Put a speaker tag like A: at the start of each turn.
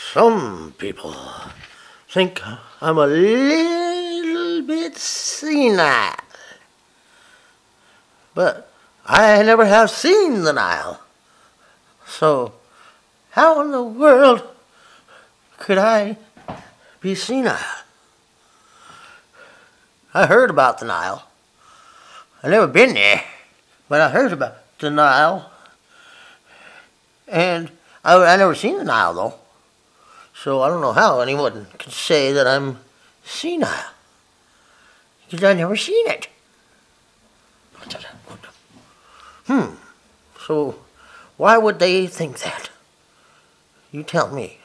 A: Some people think I'm a little bit senile, but I never have seen the Nile. So how in the world could I be senile? I heard about the Nile. I've never been there, but I heard about the Nile. And I never seen the Nile, though. So I don't know how anyone could say that I'm senile, because I've never seen it. So why would they think that? You tell me.